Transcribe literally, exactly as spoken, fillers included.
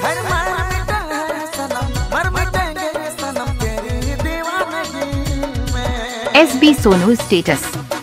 अरे मर मिटे है सनम, मर मिटेंगे सनम तेरी दीवानगी में। S B Sonu status.